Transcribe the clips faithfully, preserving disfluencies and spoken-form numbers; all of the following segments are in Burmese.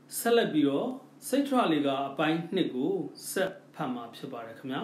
ဆက်လက်ပြီးတော့စိတ်ထရလေးကအပိုင်းနှစ်ကိုဆက်ဖတ်မှာဖြစ်ပါတယ်ခင်ဗျာ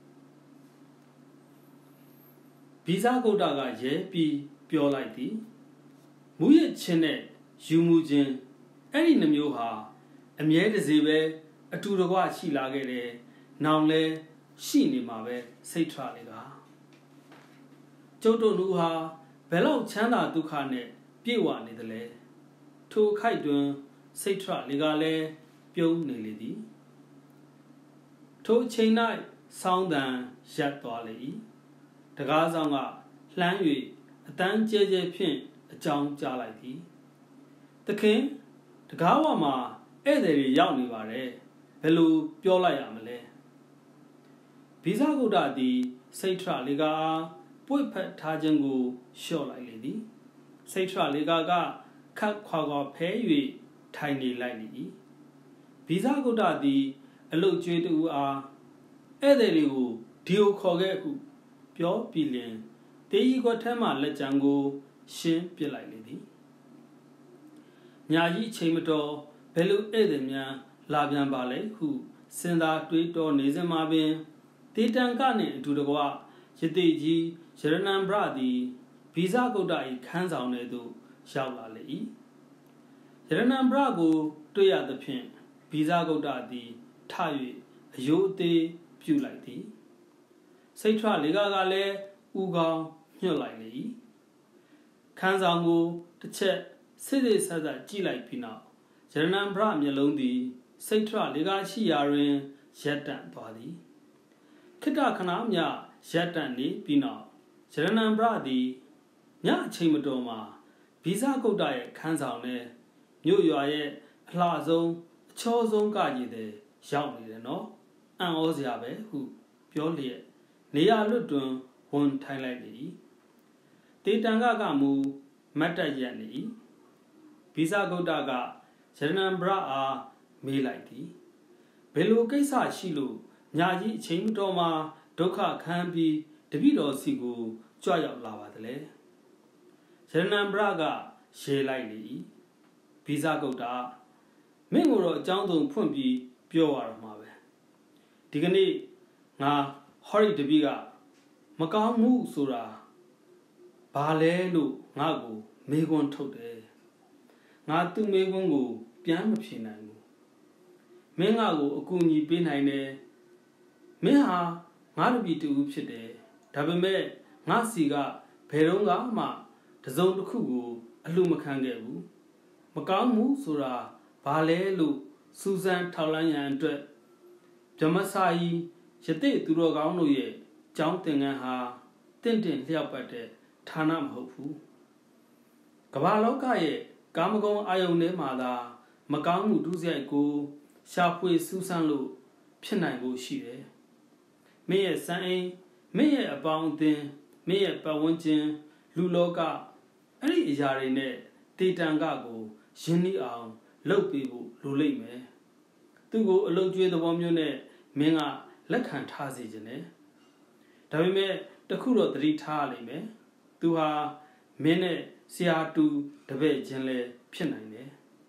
ဗီဇဂုတ်တာကရဲပြီးပြောလိုက်သည်မူရချင်းနဲ့ယူမှုချင်းအဲ့ဒီနှမျိုးဟာအမြဲတစေပဲအတူတကွရှိလာခဲ့တယ်နောင်လဲရှိနေမှာပဲစိတ်ထရလေးကကျုပ်တို့လူဟာဘယ်လောက်ချမ်းသာဒုက္ခနဲ့ပြည့်ဝနေသလဲထိုခိုက်တွင်စိတ်ထရလေးကလည်းပြုံးနေလေသည်ထိုအချိန်၌ဆောင်းတန်ရပ်သွားလေ၏တကားဆောင်ကလှမ်း၍အတန်းကျဲကျဲဖြင့်အကြောင်းကြားလိုက်သည်သခင်တကားဝမှာဧည့်သည်တွေရောက်နေပါတယ်ဘယ်လိုပြောလိုက်ရမလဲဗီဇဂုတ်တာသည်စိတ်ထရလေးကပွေ့ဖက်ထားခြင်းကိုလျှော့လိုက်လေသည်စိတ်ထရလေးကခတ်ခွာခွာဖဲ၍ထိုင်နေလိုက်လေ၏ဗီဇဂုတ်တာသည်အလုတ်ကျွေးတူအားဧည့်သည်တွေကိုဒီကိုခေါ်ခဲ့ဟုပြောပြီးလျင်တေးကြီးခွက်ထဲမှလက်ကြံကိုရှင်းပစ်လိုက်လေသည်ညာကြီးချိန်မတော်ဘယ်လိုဧည့်သည်များလာပြန်ပါလဲဟုစဉ်းစားတွေးတောနေစဉ်မှာပင်တေတံကနှင့်အတူတကွရတိကြီးရတနံဗရသည်ဗီဇဂုတ်တာ၏ခန်းဆောင်ထဲသို့ရောက်လာလေ၏ရတနံဗရကိုတွေ့ရသဖြင့်ဗီဇဂုတ်တာသည်ထ၍အယိုးအသေးပြုလိုက်သည်စိတ်ထရလေးကကလည်းဥကောင်းညှွတ်လိုက်လေ၏ခန်းဆောင်ကိုတစ်ချက်စစ်စစ်ဆက်ဆက်ကြည့်လိုက်ပြီးနောက်ရတနံဗရမျက်လုံးသည်စိတ်ထရလေးကရှိရာတွင်ရက်တန့်သွားသည်ခိတ္တခဏမြရက်တန့်နေပြီးနောက်ရတနံဗရသည်ညအချိန်မတော်မှာဗီဇဂုတ်တာရဲ့ခန်းဆောင်နဲ့မြို့ရွာရဲ့အလှဆုံးအချောဆုံးကကြီးတဲ့ရောက်နေတယ်နော်အံ့ဩစရာပဲဟုပြောလျက်နေရာလွတ်တွင်ဝန်ထိုင်လိုက်လေ၏တေတံကကမူမတ်တက်ရက်နေ၏ဗီဇဂုတ်တာကရတနံဗရအားမေးလိုက်သည်ဘယ်လိုကိစ္စရှိလို့ညာကြီးအချိန်မတော်မှာဒုက္ခခံပြီးတပိတော်စီကိုကြွရောက်လာပါသလဲရတနံဗရကရေလိုက်လေ၏ဗီဇဂုတ်တာမင်းကိုတော့အကြောင်းစုံဖွင့်ပြီးပြောရတော့မှာပဲဒီကနေ့ငါဟောရီတပိကမကောင်းမှုဆိုတာဘာလဲလို့ငါ့ကိုမေးခွန်းထုတ်တယ်ငါသူ့မေးခွန်းကိုပြန်မဖြေနိုင်ဘူးမင်းငါ့ကိုအကူအညီပေးနိုင်တယ်မင်းဟာငါတပိတူဖြစ်တယ်ဒါပေမဲ့ငါစီကဘယ်တော့မှတစုံတစ်ခုကိုအလှမခံခဲ့ဘူးမကောင်းမှုဆိုတာဘာလဲလို့စူဇန်ထောက်လန်းရန်အတွက်ဗြဟ္မစာယီယတိသူတော်ကောင်းတို့ရဲ့ကျောင်းသင်ခန်းဟာတင့်တင့်လျောက်ပတ်တဲ့ဌာနမဟုတ်ဘူးကမ္ဘာလောကရဲ့ကာမဂုဏ်အာယုန်ထဲမှာသာမကောင်းမှုဒုစရိုက်ကိုရှာဖွေစူးစမ်းလို့ဖြစ်နိုင်ဖို့ရှိတယ်မင်းရဲ့စံအိမ်မင်းရဲ့အပေါင်းအသင်းမင်းရဲ့ပတ်ဝန်းကျင်လူလောကအဲ့ဒီအရာတွေနဲ့တေတံကကိုယဉ်နှီးအောင်လုပ်ပေးဖို့လိုလိမ့်မယ်သူ့ကိုအလုံးကျွေးသဘောမျိုးနဲ့မင်းကလက်ခံထားစေခြင်းနဲ့ဒါပေမဲ့တခုတော့သတိထားလိမ့်မယ်သူဟာမင်းနဲ့ဆရာတူတပည့်ချင်းလဲဖြစ်နိုင်တယ်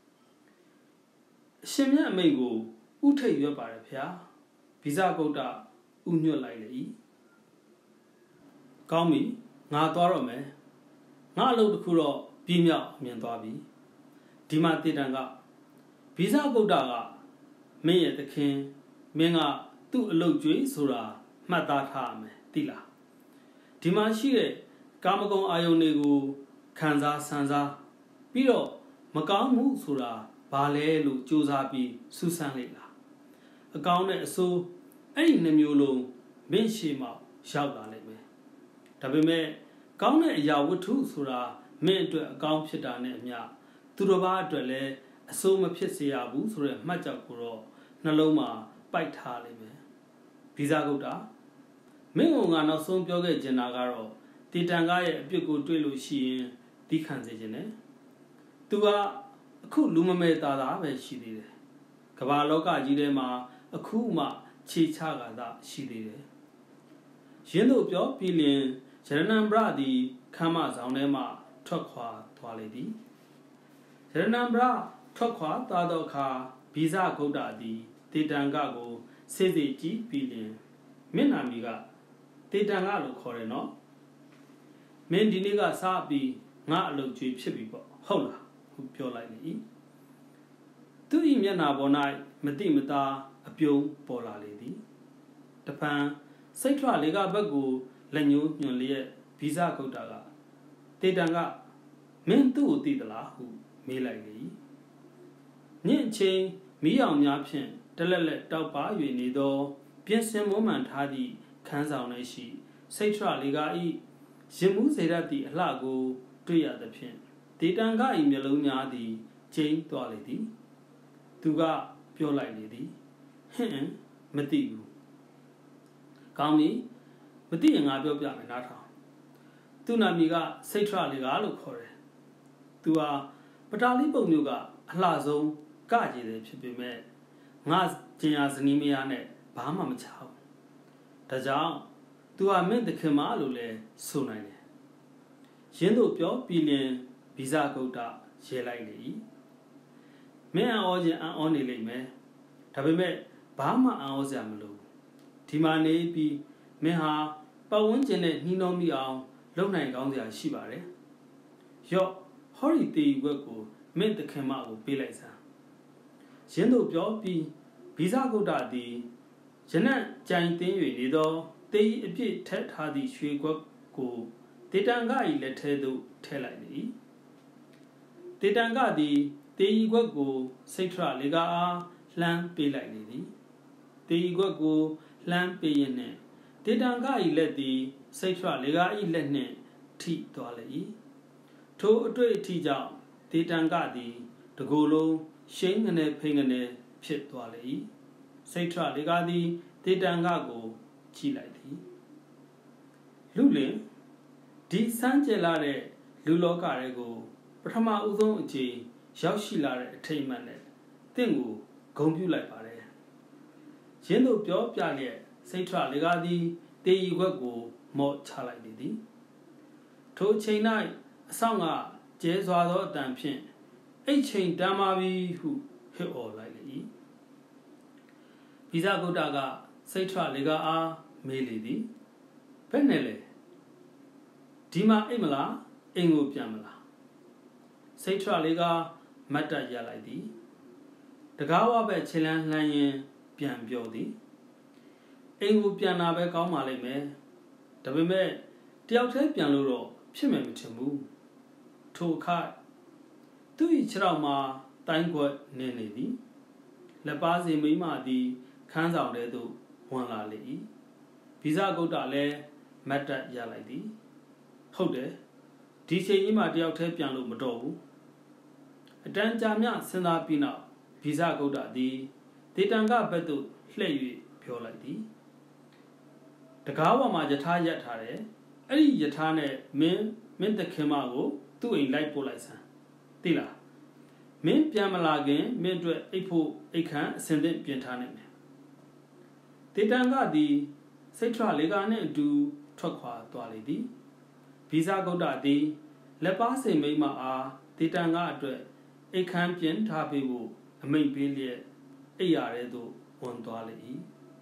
အရှင်မြတ်အမိန့်ကိုဥထိတ်ရွက်ပါတယ်ဗျာဗီဇဂုတ်တာဥညွတ်လိုက်လေ၏ကောင်းပြီငါသွားတော့မယ်ငါအလုပ်တစ်ခုတော့ပြင်းမြောက်မြင်သွားပြီဒီမှာတေတံကဗီဇဂုတ်တာကမင်းရဲ့သခင်မင်းကသူ့အလုပ်ကျွေးဆိုတာမှတ်သားထားရမယ်သိလားဒီမှာရှိတဲ့ကာမဂုဏ်အာယုန်တွေကိုခံစားဆန်းစားပြီးတော့မကောင်းမှုဆိုတာဘာလဲလို့စူးစမ်းပြီးစူးစမ်းလိုက်လားအကောင်းနဲ့အဆိုးအဲ့ဒီနှမျိုးလုံးမင်းရှိမှရောက်လာလိမ့်မယ်ဒါပေမဲ့ကောင်းတဲ့အရာဝတ္ထုဆိုတာမင်းအတွက်အကောင်းဖြစ်တာနဲ့အမျှသူတစ်ပါးအတွက်လည်းအဆိုးမဖြစ်စေရဘူးဆိုတဲ့မှတ်ချက်ကိုတော့နှလုံးမှာပိုက်ထားလိမ့်မယ်ဗီဇဂုတ်တာမင်းကငါနောက်ဆုံးပြောခဲ့ချင်တာကတော့တေတံကရဲ့အပြစ်ကိုတွေ့လို့ရှိရင်သိခံစေခြင်းနဲ့သူကအခုလူမမဲသားသားပဲရှိသေးတယ်ကမ္ဘာလောကကြီးထဲမှာအခုမှခြေချကာသာရှိသေးတယ်ရင်းတို့ပြောပြီးလျင်ရတနံဗရသည်ခမ်းမဆောင်ထဲမှထွက်ခွာသွားလေသည်ရတနံဗရထွက်ခွာသွားသောအခါဗီဇဂုတ်တာသည်တေတံကကိုစေစေကြည့်ပြီးလျင်မျက်နှာမီကတေတံကလို့ခေါ်တယ်နော်မင်းဒီနေ့ကစားပြီးငါအလုပ်ကျွေးဖြစ်ပြီပေါ့ဟုတ်လားဟုပြောလိုက်လေ၏သူ၏မျက်နှာပေါ်၌မတိမသားအပြုံးပေါ်လာလေသည်တပံစိတ်ထွလေးကဘက်ကိုလက်ညှိုးညွှန်လျက်ဗီဇဂုတ်တာကတေတံကမင်းသူ့ကိုသိသလားဟုမေးလိုက်လေ၏ညင့်ချင်းမီးအောင်များဖြင့်တလက်လက်တောက်ပါ၍နေသောပြင်စင်မွမ်းမှန်ထားသည့်ခန်းဆောင်၌ရှိစိတ်ထွလေးက၏ရင်မှုစေရသည့်အလှကိုတွေ့ရသဖြင့်တေတံက၏မျက်လုံးများသည်ကျိန်းသွားလေသည်သူကပြောလိုက်လေသည်ဟင်မသိဘူးကောင်းပြီမသိရင်ငါပြောပြမယ်နားထောင်သူ့နာမည်ကစိတ်ထွလေးကလို့ခေါ်တယ်သူဟာပတာလိပုတ်မျိုးကအလှဆုံးကကြည်တယ်ဖြစ်ပေမဲ့ငါကျင်ရဇနီးမယားနဲ့ဘာမှမချဘူးဒါကြောင့်သူဟာမင်းတခင်မလို့လဲဆိုနိုင်တယ်ရင်းတို့ပြောပြီးလင်ဗီဇဂုတ်တာရဲလိုက်လေ၏မင်းအံ့ဩခြင်းအံ့ဩနေလိမ့်မယ်ဒါပေမဲ့ဘာမှအံ့ဩစရာမလိုဒီမှာနေပြီးမင်းဟာပတ်ဝန်းကျင်နဲ့နှီးနှောမိအောင်လုပ်နိုင်ကောင်းစရာရှိပါတယ်ရော့ဟော်ရီတီဝက်ကိုမင်းတခင်မကိုပေးလိုက်စမ်းရင်းတို့ပြောပြီးဗီဇဂုတ်တာသည်ရနက်ကြိုင်တင်း၍နေသောတေးအပြည့်ထက်ထားသည့်ရွှေခွက်ကိုတေတံက၏လက်ထဲသို့ထည့်လိုက်လေတေတံကသည်တေးခွက်ကိုစိတ်ထရလေးကအားလှမ်းပေးလိုက်လေသည်တေးခွက်ကိုလှမ်းပေးရင်းနှင့်တေတံက၏လက်သည်စိတ်ထရလေးက၏လက်နှင့်ထိသွားလေ၏ထိုအတွေ့အထိကြောင့်တေတံကသည်တကိုယ်လုံးရှိန်ငနေဖိန်ငနေဖြစ်သွားလေ၏စိတ်ထရလေးကသည်တေတံကကိုကြည့်လိုက်သည်လူလင်ဒီစမ်းကြဲလာတဲ့လူလောကတွေကိုပထမဦးဆုံးအချိန်ရောက်ရှိလာတဲ့အထိတ်အမှန်နဲ့တင့်ကိုဂုဏ်ပြုလိုက်ပါတယ်ရင်းတို့ပြောပြလျက်စိတ်ထရလေးကသည်တေရီခွက်ကိုမော့ချလိုက်လေသည်ထိုအချိန်၌အဆောင်ကကျဲစွာသောအတန်ဖြင့်အိတ်ချိန်တမ်းပါပြီဟုဟစ်အော်လိုက်လေ၏ဗီဇဂုတ်တာကစိတ်ထရလေးကအားမေးလေသည်ဘယ်နဲ့လဲဒီမှာအိတ်မလားအိမ်ကိုပြန်မလားစိတ်ထရလေးကမတ်တက်ရလိုက်သည်တကားဝပဲခြေလန်းလှမ်းရင်ပြန်ပြောသည်အိမ်ကိုပြန်လာပဲကောင်းပါလိမ့်မယ်ဒါပေမဲ့တယောက်တည်းပြန်လို့တော့ဖြစ်မယ်မထင်ဘူးထိုအခါသူ့၏ခြေထောက်မှာတိုင်းကွက်နေနေသည်လက်ပါစီမိမသည်ခန်းဆောင်ထဲသို့ဝင်လာလေ၏ဗီဇဂုတ်တာလည်းမတ်တက်ရလိုက်သည်ဟုတ်တယ်ဒီချိန်ကြီးမှာတယောက်တည်းပြန်လို့မတော်ဘူးအတန်းကြာမြစဉ်းစားပြီးနောက်ဗီဇဂုတ်တာသည်တေတံကဘက်သို့လှည့်၍ပြောလိုက်သည်တကားဝမှာယထာရက်ထားတယ်အဲ့ဒီယထာနဲ့မင်းမင်းတခင်မကိုသူ့အိမ်လိုက်ပို့လိုက်စမ်းသိလားမင်းပြန်မလာခင်မင်းအတွက်အိတ်ဖို့အိတ်ခမ်းအစင်သင့်ပြင်ထားနိုင်မယ်တေတံကသည်စိတ်ထရလေးကနှင့်အတူထွက်ခွာသွားလေသည်ဗီဇဂုတ်တာသည်လက်ပါစိန်မိမအားတေတံကအတွက်အိတ်ခမ်းပြင်ထားပေးဖို့အမိန့်ပေးလျက်အိယာရဲသို့ဝင်သွားလေ၏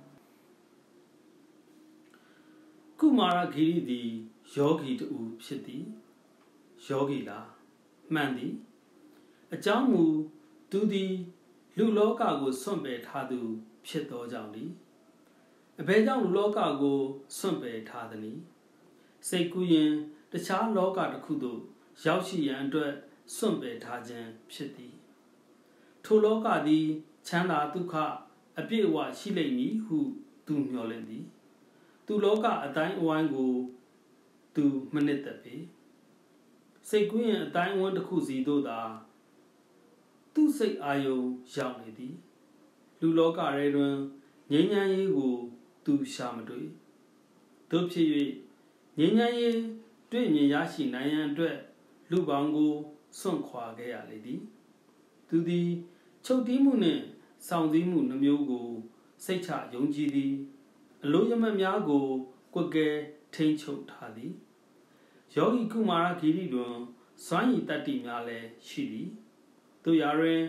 ကုမာရဂီရီသည်ယောဂီတူဖြစ်သည်ယောဂီလားမှန်သည်အကြောင်းမူသူသည်လူလောကကိုစွန့်ပယ်ထားသူဖြစ်သောကြောင့်သည်အဘယ်ကြောင့်လူလောကကိုစွန့်ပယ်ထားသနည်းစိတ်ကူးရင်တခြားလောကတစ်ခုသို့ရောက်ရှိရန်အတွက်စွန့်ပယ်ထားခြင်းဖြစ်သည်ထိုလောကသည်ချမ်းသာဒုက္ခအပြည့်အဝရှိလိမ့်မည်ဟုသူမျှော်လင့်သည်သူလောကအတိုင်းအဝိုင်းကိုသူမနစ်သက်ပေစိတ်ကူးရင်အတိုင်းအဝန်းတစ်ခုစီသို့သာသူ့စိတ်အာယုံရောက်နေသည်လူလောကရဲတွင်ငြိမ်းချမ်းရေးကိုသူရှာမတွေ့တို့ဖြစ်၍ငြိမ်းချမ်းရေးတွေ့မြင်ရရှိနိုင်ရန်အတွက်လူပေါင်းကိုစွန့်ခွာခဲ့ရလေသည်သူသည်ချုပ်တီးမှုနှင့်ဆောင်စည်းမှုနှမျိုးကိုစိတ်ချယုံကြည်သည်အလိုရမတ်များကိုကွက်ကဲထိန်းချုပ်ထားသည်ယောဂီကုမာရဂီရီတွင်စွမ်းရည်တတ္တိများလည်းရှိသည်တို့ရာတွင်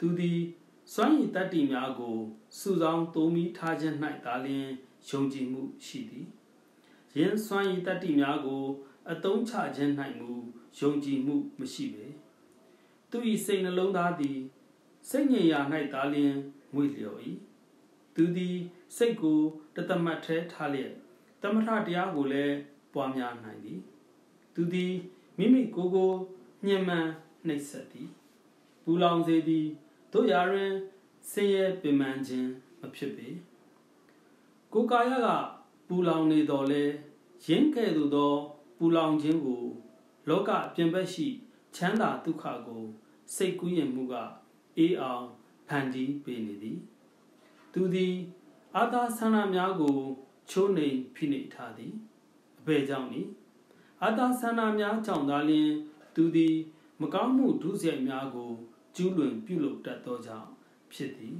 သူသည်စွမ်းရည်တတ္တိများကိုစုဆောင်းသုံးပြီးထားခြင်း၌သာလျှင်ယုံကြည်မှုရှိသည်ယင်းစွမ်းရည်တတ္တိများကိုအသုံးချခြင်း၌မူယုံကြည်မှုမရှိပေသူ၏စိတ်နှလုံးသားသည်စိတ်ငြိမ်ရာ၌သာလျှင်မွေ့လျော်၏သူသည်စိတ်ကိုတသမတ်ထဲထားလျက်သမထတရားကိုလည်းပွားများနိုင်သည်သူသည်မိမိကိုယ်ကိုညှဉ်းပန်းနှိပ်စက်သည်ပူလောင်စေသည်တို့ရာတွင်ဆင်းရဲပင်ပန်းခြင်းမဖြစ်ပေကိုယ်ကာယကပူလောင်နေတော်လဲရင်းကဲ့သို့သောပူလောင်ခြင်းကိုလောကပြင်ပရှိချမ်းသာဒုက္ခကိုစိတ်ကူးယဉ်မှုကအေးအောင်ဖန်တီးပေးနေသည်သူသည်အာသာဆန္ဒများကိုချိုးနှိမ်ဖိနှိပ်ထားသည်အဘယ်ကြောင့်နည်းအာသာဆန္ဒများကြောင့်သာလျှင်သူသည်မကောင်းမှုဒုစရိုက်များကိုကျူးလွန်ပြုလုပ်တတ်သောကြောင့်ဖြစ်သည်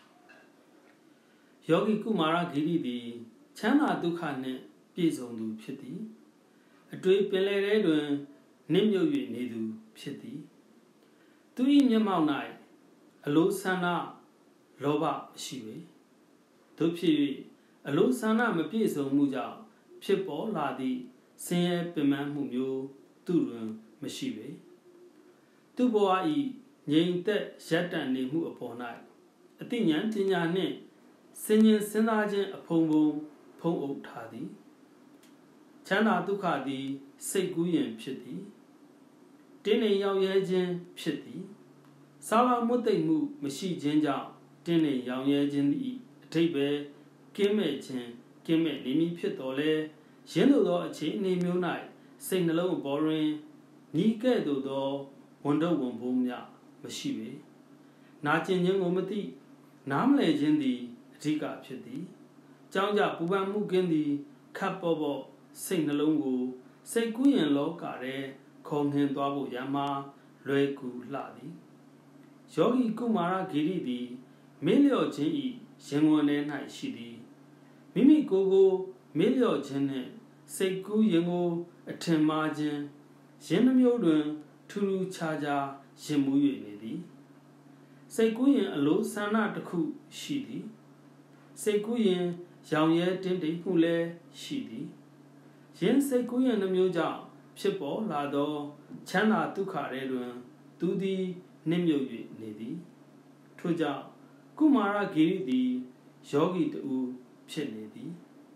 ယောဂီကုမာရဂိရိသည်ချမ်းသာဒုက္ခနှင့်ပြည့်စုံသူဖြစ်သည်အတွေ့ပင်လယ်ထဲတွင်နစ်မြုပ်၍နေသူဖြစ်သည်သူ၏မျက်မှောက်၌အလိုဆန္ဒလောဘမရှိပေတို့ဖြစ်၍အလိုဆန္ဒမပြည့်စုံမှုကြောင့်ဖြစ်ပေါ်လာသည့်ဆင်းရဲပင်ပန်းမှုမျိုးသူတွင်မရှိပေသူဘဝ၏ငြိမ်သက်ရပ်တန့်နေမှုအပေါ်၌အသိဉာဏ်ပညာနှင့်စင်ញင်စဉ်းစားခြင်းအဖုံဖုံဖုံးအုပ်ထားသည်ချမ်းသာဒုက္ခသည်စိတ်ကူးယဉ်ဖြစ်သည်တင်းနေရောက်ရဲခြင်းဖြစ်သည်စာလမွတ်သိမ့်မှုမရှိခြင်းကြောင့်တင်းနေရောက်ရဲခြင်း၏အထိပ္ပယ်ကင်းမဲ့ခြင်းကင်းမဲ့နေမည်ဖြစ်တော်လဲရင်းသို့သောအခြေအနေမျိုး၌စိတ်နှလုံးအပေါ်တွင်ညီကဲ့သို့သောဝန်တော့ဝန်ဖို့များမရှိပေနာကျင်ခြင်းကိုမသိနားမလည်ခြင်းသည်အဓိကဖြစ်သည်ကြောင်းကြပူပန်မှုကင်းသည်ခပ်ပေါ်ပေါ်စိတ်နှလုံးကိုစိတ်ကူးယဉ်လောကထဲခုံနှင်းသွားဖို့ရမှာလွယ်ကူလှသည်ယောဂီကုမာရဂိရိသည်မေ့လျော့ခြင်း၏ရင်ဝင်ထဲ၌ရှိသည်မိမိကိုယ်ကိုမေ့လျော့ခြင်းနှင့်စိတ်ကူးရင်ကိုအထင်မှားခြင်းယင်းနှမျိုးတွင်ထူးထူးခြားခြားရင်မူ၍နေသည်စိတ်ကူးရင်အလိုဆန္ဒတစ်ခုရှိသည်စိတ်ကူးရင်ရောင်ရဲတင်းတိမ်မှုလည်းရှိသည်ယင်းစိတ်ကူးရင်နှမျိုးကြောင့်ဖြစ်ပေါ်လာသောချမ်းသာဒုက္ခတွေတွင်သူသည်နှိမ့်မြုပ်၍နေသည်ထို့ကြောင့်ကုမာရဂိရိသည်ယောဂီတူဖြစ်နေသည်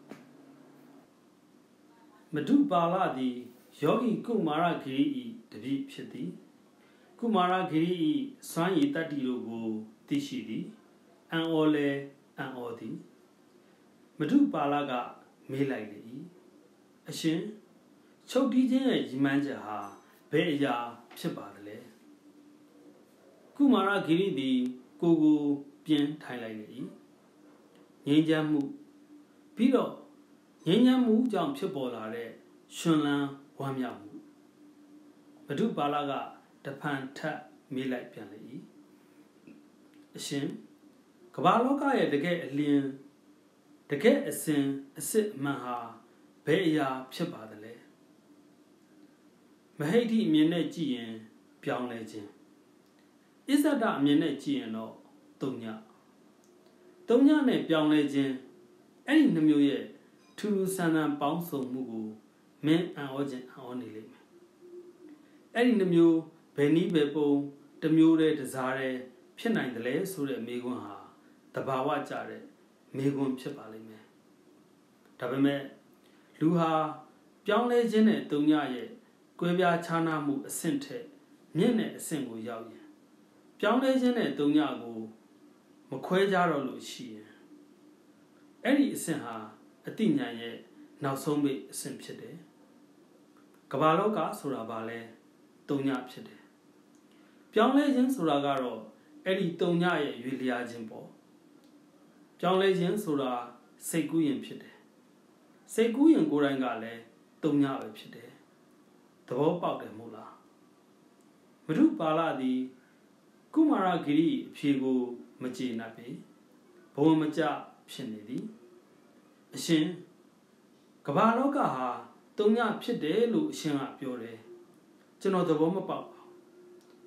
မဓုပါဠသည်ယောဂီကုမာရဂိရိ၏တပည့်ဖြစ်သည်ကုမာရဂိရိ၏စွမ်းရည်တတ္တိတို့ကိုသိရှိသည်အံ့ဩလဲအံ့ဩသည်မဓုပါဠကမေးလိုက်လေ၏အရှင်ချုပ်တီးခြင်းရဲ့ရည်မှန်းချက်ဟာဘယ်အရာဖြစ်ပါသလဲကုမာရဂိရိသည်ကိုကိုပြင်းထိုင်လိုက်လေ၏ငြိမ်းချမ်းမှုပြီးတော့ငြိမ်းချမ်းမှုကြောင့်ဖြစ်ပေါ်လာတဲ့ရှင်လန်းဝမ်းမြောက်မှုမဓုပါဠကတဖန်ထပ်မေးလိုက်ပြန်လေ၏အရှင်ကမ္ဘာလောကရဲ့တကယ်အလင်းတကယ်အစဉ်အစစ်အမှန်ဟာဘယ်အရာဖြစ်ပါသလဲမဟိဋ္ဌိအမြင်နဲ့ကြည့်ရင်ပြောင်းလဲခြင်းအစ္ဆဒအမြင်နဲ့ကြည့်ရင်တော့တုံညတုံညနဲ့ပြောင်းလဲခြင်းအဲ့ဒီနှမျိုးရဲ့ထူးထူးဆန်းဆန်းပေါင်းစုံမှုကိုမင်းအံ့ဩခြင်းအံ့ဩနေလိမ့်မယ်အဲ့ဒီနှမျိုးဘယ်နည်းဘယ်ပုံတစ်မျိုးတည်းတစားတည်းဖြစ်နိုင်တယ်လဲဆိုတဲ့မေးခွန်းဟာတဘာဝကြတဲ့မေးခွန်းဖြစ်ပါလိမ့်မယ်ဒါပေမဲ့လူဟာပြောင်းလဲခြင်းနဲ့တုံညရဲ့ကွဲပြားခြားနားမှုအဆင့်ထက်မြင့်တဲ့အဆင့်ကိုရောက်ရင်ပြောင်းလဲခြင်းနဲ့တုံညကိုမခွဲကြတော့လို့ရှိရင်အဲ့ဒီအဆင့်ဟာအတိညာရဲ့နောက်ဆုံးပိတ်အဆင့်ဖြစ်တယ်ကမ္ဘာလောကဆိုတာဘာလဲတုံညဖြစ်တယ်ပြောင်းလဲခြင်းဆိုတာကတော့အဲ့ဒီတုံညရဲ့ရွေလျားခြင်းပေါ့ပြောင်းလဲခြင်းဆိုတာစိတ်ကူးရင်ဖြစ်တယ်စိတ်ကူးရင်ကိုယ်တိုင်ကလည်းတုံညပဲဖြစ်တယ်သဘောပေါက်တယ်မဟုတ်လားမဓုပါဠသည်ကုမာရဂိရိအဖြေကိုမကျေနပ်ပေဘဝမကျဖြစ်နေသည်အရှင်ကမ္ဘာလောကဟာတုံညဖြစ်တယ်လို့အရှင်ကပြောတယ်ကျွန်တော်သဘောမပေါက်ပါဘူး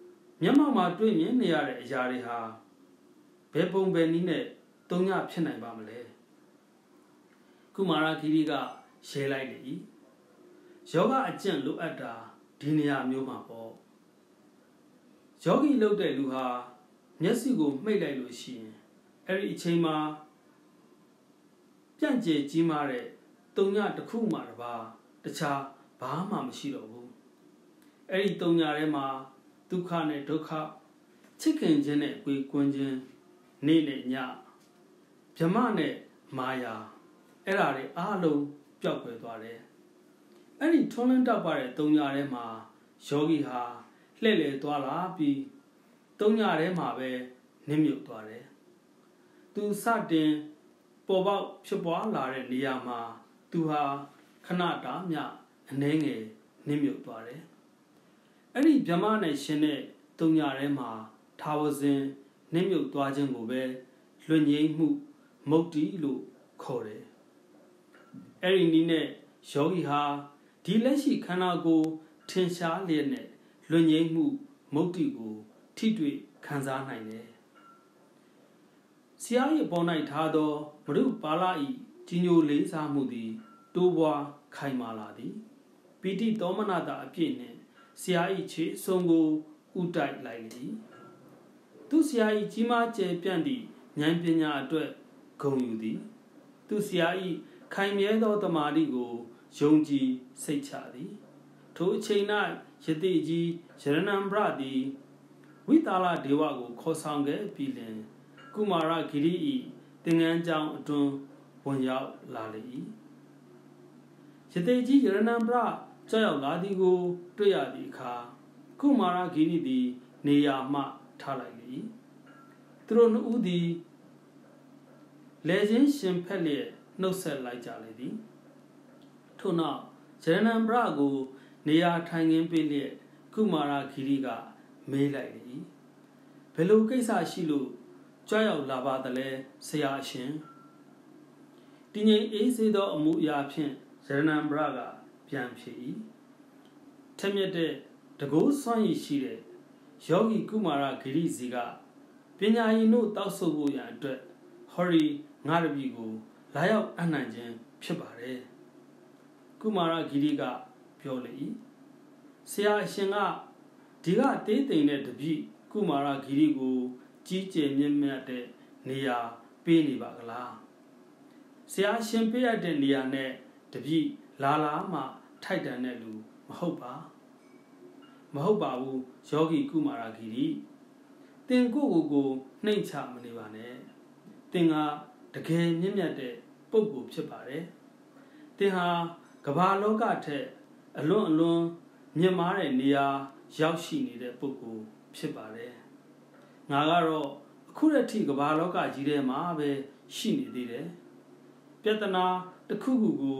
မျက်မှောက်မှာတွေ့မြင်နေရတဲ့အရာတွေဟာဘယ်ပုံပဲနည်းနဲ့သုံးညဖြစ်နိုင်ပါမလဲကုမာရဂီရီကရှဲလိုက်လေ၏ယောဂအကျင့်လိုအပ်တာဒီနေရာမျိုးမှာပေါ့ယောဂီလုပ်တဲ့လူဟာမျက်စိကိုမှိတ်လိုက်လို့ရှိရင်အဲ့ဒီအချိန်မှာပြန့်ကျဲကြီးမားတဲ့သုံးညတစ်ခုမှတပါတခြားဘာမှမရှိတော့ဘူးအဲ့ဒီသုံးညထဲမှာဒုက္ခနဲ့ဒုက္ခချစ်ခင်ခြင်းနဲ့ကိုယ်ကွင်းခြင်းနေ့နဲ့ညဗြဟ္မနဲ့မာယာအဲ့ဒါတွေအားလုံးပျောက်ကွယ်သွားတယ်အဲ့ဒီထွန်းလင်းတောက်ပါတဲ့သုံးညထဲမှာယောဂီဟာလှည့်လည်သွားလာပြီးသုံးညထဲမှာပဲနစ်မြုပ်သွားတယ်သူစတင်ပေါ်ပေါက်ဖြစ်ပွားလာတဲ့နေရာမှာသူဟာခဏတာမြအနှဲငယ်နစ်မြုပ်သွားတယ်အဲ့ဒီဗြဟ္မနဲ့ရှင်တဲ့သုံးညထဲမှာထာဝစဉ်နစ်မြုပ်သွားခြင်းကိုပဲလွတ်ငြိမ်းမှုမုတ်တိလို့ခေါ်တယ်အဲ့ဒီနည်းနဲ့ယောဂီဟာဒီလက်ရှိခန္ဓာကိုယ်ထင်ရှားလျက်နဲ့လွတ်ငြိမ်းမှုမုတ်တိကိုထိတွေ့ခံစားနိုင်တယ်ဆရာ၏ပေါ်၌ထားသောမရုပါဠိကြီးညိုလေးစားမှုသည်တိုးပွားခိုင်မာလာသည်ပီတိသောမနတာအပြည့်နှင့်ဆရာ၏ခြေဆုံးကိုဥတိုက်လိုက်သည်သူဆရာ၏ကြီးမားကျယ်ပြန့်သည့်ဉာဏ်ပညာအတွက်ဂုဏ်ယူသည်သူဆရာ၏ခိုင်မြဲသောတမာတိကိုယုံကြည်စိတ်ချသည်ထိုအချိန်၌ယတိကြီးရဏံဗရသည်ဝိတာလဒေဝကိုခေါ်ဆောင်ခဲ့ပြီးလင်ကုမာရဂိရိ၏သင်္ကန်းကျောင်းအတွင်းဝင်ရောက်လာလေ၏ယတိကြီးရဏံဗရကြောက်ရောက်လာသည်ကိုတွေ့ရသည့်အခါကုမာရဂိရိသည်နေရာမှထားလိုက်လေ၏သူတို့နှစ်ဦးသည်လေချင်းရှင်ဖက်လျက်နှုတ်ဆက်လိုက်ကြလေသည်ထို့နောက်ရဏံဗရကိုနေရာထိုင်ခင်းပေးလျက်ကုမာရဂိရိကမေးလိုက်လေ၏ဘယ်လိုကိစ္စရှိလို့ကြွရောက်လာပါသလဲဆရာအရှင်တည်ငြိမ်အေးဆေးသောအမှုအရာဖြင့်ရဏံဗရကပြန်ဖြေ၏ထက်မြက်တဲ့တကိုးစွမ်းရည်ရှိတဲ့ယောဂီကုမာရဂိရိစီကပညာရည်တို့တောက်ဆုပ်ဖို့ရန်အတွက်ဟောရီငါတပည့်ကိုလာရောက်အနှံ့ခြင်းဖြစ်ပါတယ်ကုမာရဂိရိကပြောလေ၏ဆရာအရှင်ကဒီကတေးသိမ်တဲ့တပည့်ကုမာရဂိရိကိုကြီးကျယ်မြင့်မြတ်တဲ့နေရာပေးနေပါကလားဆရာရှင်ပေးရတဲ့နေရာနဲ့တပည့်လာလာမှထိုက်တန်တဲ့လူမဟုတ်ပါမဟုတ်ပါဘူးယောဂီကုမာရဂိရိသင်ကိုကိုကိုနှိမ့်ချမနေပါနဲ့သင်ကတကယ်မြင့်မြတ်တဲ့ပုဂ္ဂိုလ်ဖြစ်ပါတယ်သင်ဟာကမ္ဘာလောကထက်အလွန်အလွန်မြင့်မားတဲ့နေရာရောက်ရှိနေတဲ့ပုဂ္ဂိုလ်ဖြစ်ပါတယ်ငါကတော့အခုတည်းထိကမ္ဘာလောကကြီးထဲမှာပဲရှိနေသေးတယ်ပြဿနာတစ်ခုခုကို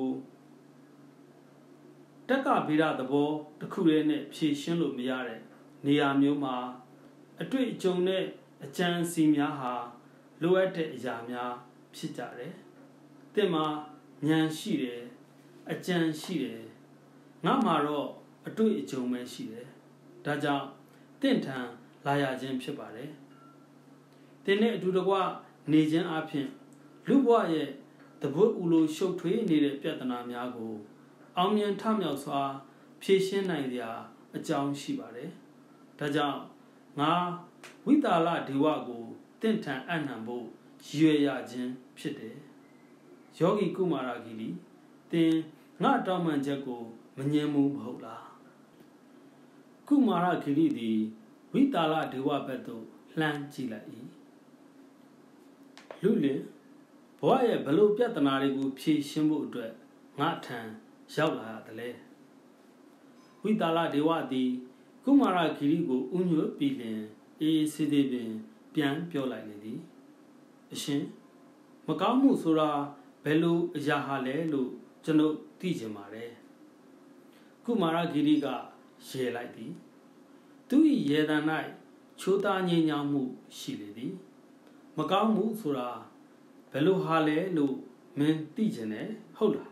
တက္ကဗေဒသဘောတစ်ခုလေးနဲ့ဖြေရှင်းလို့မရတဲ့နေရာမျိုးမှာအတွေ့အကြုံနဲ့အကြံစီများဟာလိုအပ်တဲ့အရာများဖြစ်ကြတယ်သင်မှာဉာဏ်ရှိတယ်အကြံရှိတယ်ငါမှာတော့အတွေ့အကြုံပဲရှိတယ်ဒါကြောင့်တင့်ထန်လာရခြင်းဖြစ်ပါတယ်သင်နဲ့အတူတကွနေခြင်းအပြင်လူဘဝရဲ့တပွတ်ဦးလိုရှုပ်ထွေးနေတဲ့ပြဿနာများကိုအောင်မြင်ထမြောက်စွာဖြေရှင်းနိုင်ကြအကြောင်းရှိပါတယ်ဒါကြောင့်ငါဝိတာလဒေဝကိုတင့်ထန်အနှံဖို့ရည်ရွယ်ရခြင်းဖြစ်တယ်ယောဂီကုမာရဂိရိသင်ငါတောင်းပန်ချက်ကိုမငြင်းဘူးမဟုတ်လားကုမာရဂိရိသည်ဝိတာလဒေဝဘက်သို့လှမ်းကြည့်လိုက်၏လူလင်ဘဝရဲ့ဘလို့ပြဿနာတွေကိုဖြေရှင်းဖို့အတွက်ငါထံရောက်လာရတယ်လေဝိတာလဒေဝသည်ကုမာရဂိရိကိုဥညွတ်ပြီးလင်အေးစေးသေးပင်ပြန်ပြောလိုက်လေသည်အရှင်မကောင်းမှုဆိုတာဘယ်လိုအရာဟာလဲလို့ကျွန်ုပ်သိချင်ပါတယ်ကုမာရဂိရိကရေလိုက်သည်သူ၏ရေတံ၌ချိုးသားငြိမ်းချမ်းမှုရှိလေသည်မကောင်းမှုဆိုတာဘယ်လိုဟာလဲလို့မင်းသိချင်တယ်ဟုတ်လား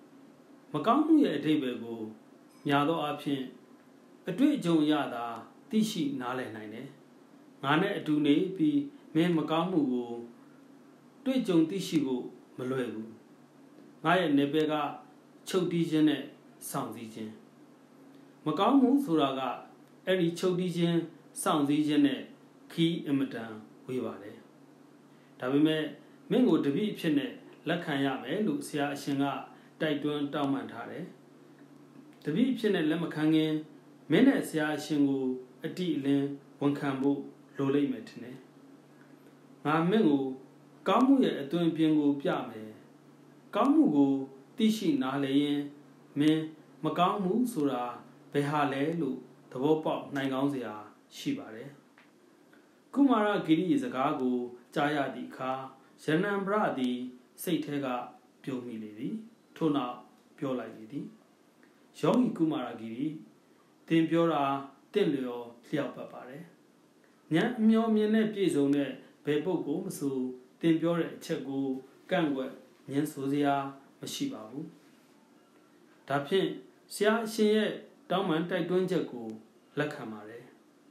မကောင်းမှုရဲ့အဓိပ္ပာယ်ကိုညာသောအဖြစ်အတွေ့အကြုံရတာတိရှိနားလည်နိုင်တယ်ငါနဲ့အတူနေပြီးမင်းမကောင်းမှုကိုတွေ့ကြုံသိရှိဖို့မလွယ်ဘူးငါရဲ့နေဘက်ကချုပ်တီးခြင်းနဲ့စောင့်စည်းခြင်းမကောင်းမှုဆိုတာကအဲ့ဒီချုပ်တီးခြင်းစောင့်စည်းခြင်းနဲ့ခီးအမတန်ဝေးပါတယ်ဒါပေမဲ့မင်းကိုတပည့်အဖြစ်နဲ့လက်ခံရမယ်လို့ဆရာအရှင်ကတိုက်တွန်းတောင်းပန်ထားတယ်တပည့်အဖြစ်နဲ့လက်မခံခင်မင်းနဲ့ဆရာအရှင်ကိုအတိအလင်းဝန်ခံဖို့လိုလိမ့်မယ်ထင်တယ်ငါမင်းကိုကောင်းမှုရဲ့အသွင်ပြင်ကိုပြမယ်ကောင်းမှုကိုသိရှိနားလည်ရင်မင်းမကောင်းမှုဆိုတာဘယ်ဟာလဲလို့သဘောပေါက်နိုင်ကောင်းစရာရှိပါတယ်ကုမာရဂိရိစကားကိုကြားရသည့်အခါရဏံပရသည်စိတ်ထဲကပြုံးမိလေသည်ထို့နောက်ပြောလိုက်လေသည်ယောဂီကုမာရဂိရိတင်ပြောတာတင့်လျော်လျောက်ပတ်ပါတယ်ဉာဏ်အမျောမြင်နဲ့ပြည့်စုံတဲ့ဘယ်ပုဂ္ဂိုလ်မဆိုတင်ပြောတဲ့အချက်ကိုကန့်ကွက်ညှင်းဆိုစရာမရှိပါဘူးဒါဖြင့်ဆရာအရှင်ရဲ့တောင်းပန်တိုက်တွန်းချက်ကိုလက်ခံပါတယ်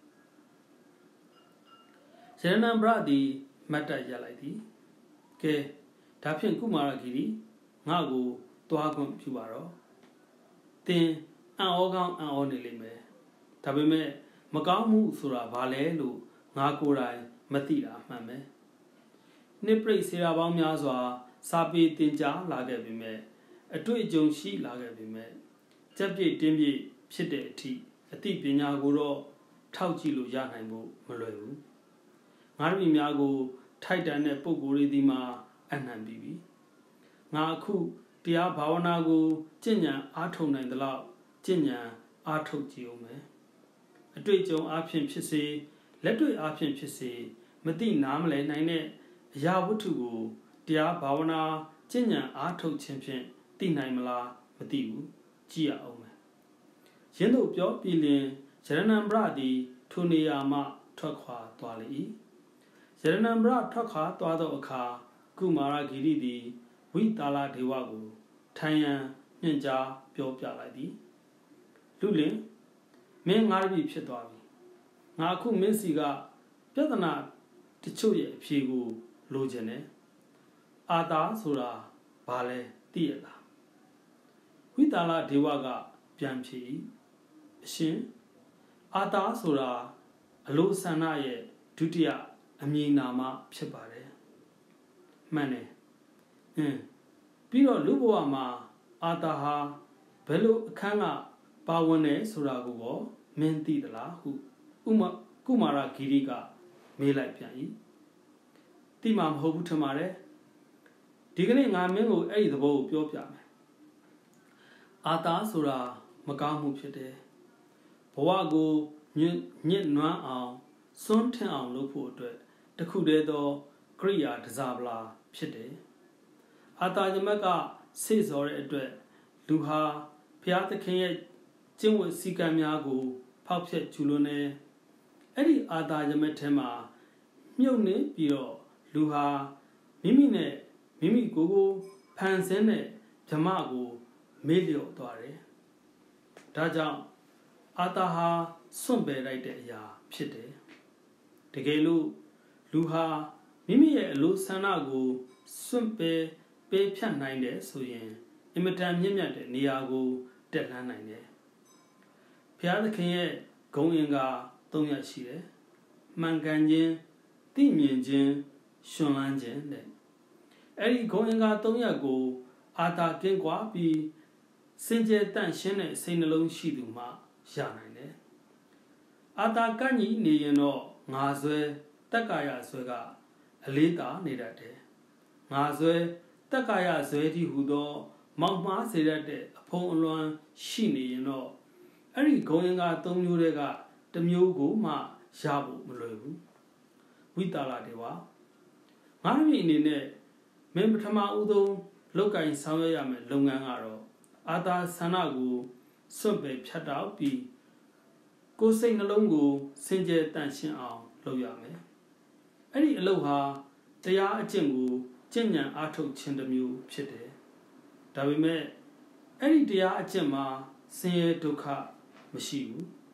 ရဏံပရသည်မတ်တက်ရလိုက်သည်ကဲဒါဖြင့်ကုမာရဂီရီငါ့ကိုသွားခွင့်ပြုပါတော့တင်အံ့ဩကောင်းအံ့ဩနေလိမ့်မယ်ဒါပေမဲ့မကောင်းမှုဆိုတာဘာလဲလို့ငါကိုယ်တိုင်မသိတာမှန်ပဲနှစ်ပြိစေရာပေါင်းများစွာစာပေတင်ကြားလာခဲ့ပေမဲ့အတွေ့အကြုံရှိလာခဲ့ပေမဲ့ကြက်ပြည့်တင်းပြည့်ဖြစ်တဲ့အထိအသိပညာကိုတော့ထောက်ကြည့်လို့ရနိုင်ဖို့မလွယ်ဘူးငါတို့ညီများကိုထိုက်တန်တဲ့ပုံကိုယ်တွေဒီမှာအနှံပြီးပြီငါအခုတရားဘာဝနာကိုကျင့်ကြံအားထုတ်နိုင်သလောက်ကျင့်ကြံအားထုတ်ကြည့်အောင်မယ်အတွေ့အကြုံအားဖြင့်ဖြစ်စေလက်တွေ့အားဖြင့်ဖြစ်စေမသိနားမလည်နိုင်တဲ့အရာဝတ္ထုကိုတရားဘာဝနာကျင့်ကြံအားထုတ်ခြင်းဖြင့်သိနိုင်မလားမသိဘူးကြည့်ရအောင်မယ်ရင်းတို့ပြောပြီးလင်ရဏံပရသည်ထိုနေရာမှထွက်ခွာသွားလေ၏ရဏံပရထွက်ခွာသွားသောအခါကုမာရဂီရိသည်ဝိတာလဒေဝကိုထိုင်ရန်ညွှန်ကြားပြောပြလိုက်သည်လူလင်မင်းငါးပြီဖြစ်သွားပြီငါအခုမင်းစီကပြဿနာတချို့ရဲ့အဖြေကိုလိုချင်တယ်အာတာဆိုတာဘာလဲသိရလားဝိတာလဒေဝကပြန်ဖြေအရှင်အာတာဆိုတာအလိုဆန္ဒရဲ့ဒုတိယအမည်နာမဖြစ်ပါတယ်မှန်တယ်အင်းပြီးတော့လူဘဝမှာအာတာဟာဘယ်လိုအခန်းကပါဝင်နေဆိုတာကိုတော့မင်းသိသလားဟုဥမကုမာရဂီရိကမေးလိုက်ပြန်၏သိမှာမဟုတ်ဘူးထင်ပါတယ်ဒီကနေ့ငါမင်းကိုအဲ့ဒီသဘောကိုပြောပြမယ်အာတာဆိုတာမကောင်းမှုဖြစ်တယ်ဘဝကိုညစ်ညစ်နွမ်းအောင်စွန့်ထင်အောင်လုပ်ဖို့အတွက်တခုတည်းသောကရိယာတစားပလာဖြစ်တယ်အာတာယမက်ကစေ့စော်တဲ့အတွက်လူဟာဘုရားသခင်ရဲ့ကျင့်ဝတ်စည်းကမ်းများကိုဖောက်ဖျက်ကျူးလွန်နေအဲ့ဒီအာတာယမက်ထဲမှာမြုပ်နေပြီးတော့လူဟာမိမိနဲ့မိမိကိုယ်ကိုဖန်ဆင်းတဲ့ဓမ္မကိုမေ့လျော့သွားတယ်ဒါကြောင့်အာတာဟာစွန့်ပယ်လိုက်တဲ့အရာဖြစ်တယ်တကယ်လို့လူဟာမိမိရဲ့အလိုဆန္ဒကိုစွန့်ပယ်ပေးဖြတ်နိုင်တယ်ဆိုရင်အင်မတန်မြင့်မြတ်တဲ့နေရာကိုတက်လှမ်းနိုင်တယ်ဘုရားသခင်ရဲ့ဂုဏ်အင်္ဂါသုံးရပ်ရှိတယ်မှန်ကန်ခြင်းသိမြင်ခြင်းရှင်လန်းခြင်းတဲ့အဲ့ဒီဂုဏ်အင်္ဂါသုံးရပ်ကိုအာတာကင်းကွာပြီးစင်ကြယ်တန့်ရှင်းတဲ့စိတ်နှလုံးရှိသူမှရနိုင်တယ်အာတာကန့်ကြီးနေရင်တော့ငါဆွဲတက္ကာယဆွဲကအလေးတာနေတတ်တယ်ငါဆွဲတက္ကာယဆွဲကြီးဟူသောမောက်မှားစေတတ်တဲ့အဖုံအလွှမ်းရှိနေရင်တော့အဲ့ဒီဂုဏ်အင်္ဂါသုံးမျိုးတွေကတစ်မျိုးကိုမှရဖို့မလွယ်ဘူးဝိတာလတွေပါငါတို့အနေနဲ့မင်းပထမဦးဆုံးလောက်ကင်ဆောင်ရွက်ရမယ်လုပ်ငန်းကတော့အာတာဆန္ဒကိုစွန့်ပယ်ဖြတ်တောက်ပြီးကိုယ်စိတ်နှလုံးကိုစင်ကြယ်တန့်ရှင်းအောင်လုပ်ရမယ်အဲ့ဒီအလုပ်ဟာတရားအကျင့်ကိုကျင့်ကြံအားထုတ်ခြင်းတစ်မျိုးဖြစ်တယ်ဒါပေမဲ့အဲ့ဒီတရားအကျင့်မှာဆင်းရဲဒုက္ခမရှိဘူး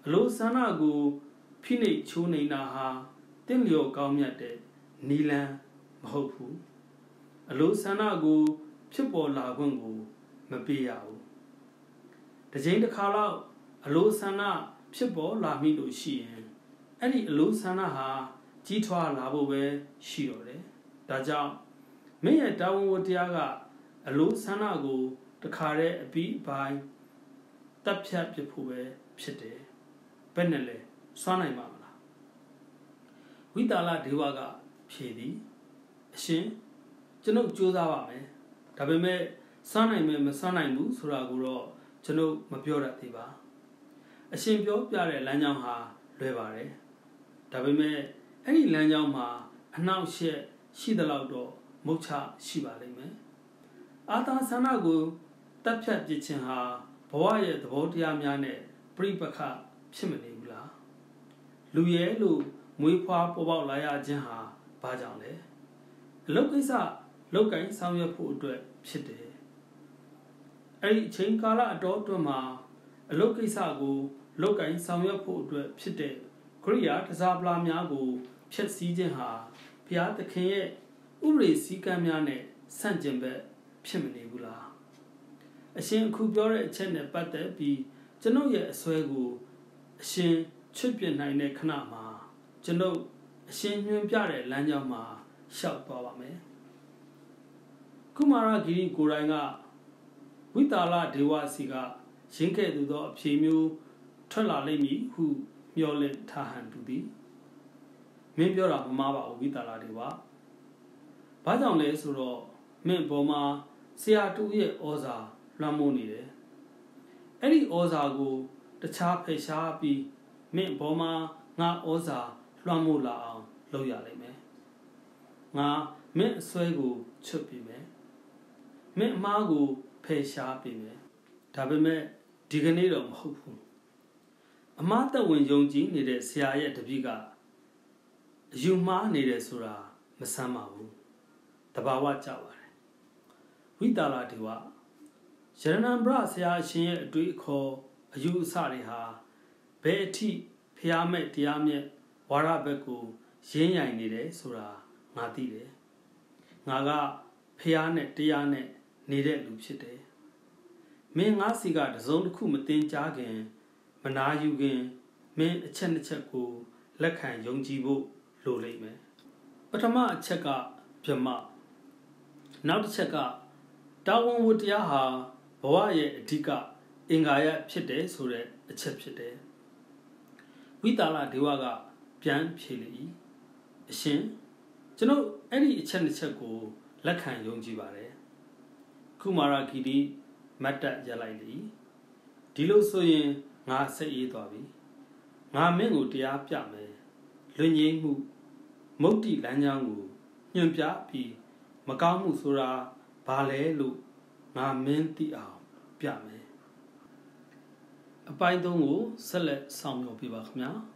အလိုဆန္ဒကိုဖိနှိပ်ချိုးနေတာဟာတင့်လျော်ကောင်းမြတ်တဲ့နီလန်းမဟုတ်ဘူးအလိုဆန္ဒကိုဖြစ်ပေါ်လာခွင့်ကိုမပေးရဘူးတစ်ချိန်တစ်ခါတော့အလိုဆန္ဒဖြစ်ပေါ်လာမိလို့ရှိရင်အဲ့ဒီအလိုဆန္ဒဟာကြီးထွားလာဖို့ပဲရှိတော့တယ်ဒါကြောင့်မင်းရဲ့တာဝန်ဝတ္တရားကအလိုဆန္ဒကိုတခါတည်းအပြီးအပိုင်းတပ်ဖြတ်ပစ်ဖို့ပဲဖြစ်တယ်ဘယ်နဲ့လဲစွမ်းနိုင်ပါမလားဝိတာလဒေဝကဖြေသည်အရှင်ကျွန်ုပ်ကြိုးစားပါမယ်ဒါပေမဲ့စွမ်းနိုင်မယ်မစွမ်းနိုင်ဘူးဆိုတာကိုတော့ကျွန်ုပ်မပြောတတ်သေးပါအရှင်ပြောပြတဲ့လမ်းကြောင်းဟာလွယ်ပါတယ်ဒါပေမဲ့အဲ့ဒီလမ်းကြောင်းမှာအနှောက်အယှက်ရှိသလောက်တော့မုတ်ချရှိပါလိမ့်မယ်အာသာဆန္ဒကိုတပ်ဖြတ်ပစ်ခြင်းဟာဘဝရဲ့သဘောတရားများနဲ့ပြိပခဖြစ်မနေဘူးလားလူရဲလို့မွေးဖွားပေါ်ပေါက်လာရခြင်းဟာဘာကြောင့်လဲအလုပ်ကိစ္စလုပ်ကိုင်းဆောင်ရွက်ဖို့အတွက်ဖြစ်တယ်အဲ့ဒီအချိန်ကာလအတော်အတွင်းမှာအလုပ်ကိစ္စကိုလုပ်ကိုင်းဆောင်ရွက်ဖို့အတွက်ဖြစ်တဲ့ကရိယာတစားပလာများကိုဖျက်ဆီးခြင်းဟာဘုရားသခင်ရဲ့ဥပဒေစည်းကမ်းများနဲ့ဆန့်ကျင်ဘက်ဖြစ်မနေဘူးလားအရှင်အခုပြောတဲ့အချက်နဲ့ပတ်သက်ပြီးကျွန်ုပ်ရဲ့အစွဲကိုအရှင်ချွတ်ပြနိုင်တဲ့ခဏမှာကျွန်ုပ်အရှင်ညွှန်ပြတဲ့လမ်းကြောင်းမှာရှောက်သွားပါမယ်ကုမာရဂီရီကိုယ်တိုင်ကဝိတာလဒေဝစီကရင်းခဲ့သူသောအဖြေမျိုးထွက်လာလိမ့်မည်ဟုမျှော်လင့်ထားဟန်တူသည်မင်းပြောတာမမှားပါဘူးဝိတာလဒေဝဘာကြောင့်လဲဆိုတော့မင်းပေါ်မှာဆရာတူရဲ့ဩဇာလွှမ်းမိုးနေတယ်အဲ့ဒီဩဇာကိုတခြားဖယ်ရှားပြီးမင်းပေါ်မှာငါဩဇာလွှမ်းမိုးလာအောင်လုပ်ရလိမ့်မယ်ငါမင်းအစွဲကိုချွတ်ပြီးမယ်မင်းအမားကိုဖယ်ရှားပြီးမယ်ဒါပေမဲ့ဒီကနေ့တော့မဟုတ်ဘူးအမားသက်ဝင်ယုံကြည်နေတဲ့ဆရာရဲ့တပည့်ကအယူမှားနေတယ်ဆိုတာမဆမ်းပါဘူးတဘာဝကြပါတယ်ဝိတာလဒေဝရဏံဗရဆရာအရှင်ရဲ့အတွေ့အခေါ်အယူအဆတွေဟာဘယ်အထိဖျားမဲ့တရားမြတ်ဝါရဘက်ကိုရင်းရိုင်နေတယ်ဆိုတာငါသိတယ်ငါကဖျားနဲ့တရားနဲ့နေတဲ့လူဖြစ်တယ်မင်းငါစီကတစုံတစ်ခုမတင်ကြားခင်မနာယူခင်မင်းအချက်တစ်ချက်ကိုလက်ခံယုံကြည်ဖို့လိုလိမ့်မယ်ပထမအချက်ကဗြဟ္မနောက်တစ်ချက်ကတာဝန်ဝတ္တရားဟာဘဝရဲ့အဓိကအင်္ဂါရဖြစ်တယ်ဆိုတဲ့အချက်ဖြစ်တယ်ဝိတာလဒေဝကပြန်ဖြေလေအရှင်ကျွန်ုပ်အဲ့ဒီအချက်နှစ်ချက်ကိုလက်ခံယုံကြည်ပါတယ်ကုမာရဂီရီမတ်တက်ရလိုက်လေဒီလိုဆိုရင်ငါစိတ်အေးသွားပြီငါမင်းကိုတရားပြမယ်လွင်ငင်းမှုမုတ်တိလမ်းကြောင်းကိုညွှန်ပြပြီးမကောင်းမှုဆိုတာဘာလဲလို့ငါမင်းသိအောင်ပြမယ်အပိုင်းသုံးကိုဆက်လက်ဆောင်ပြောပြပါခင်ဗျာ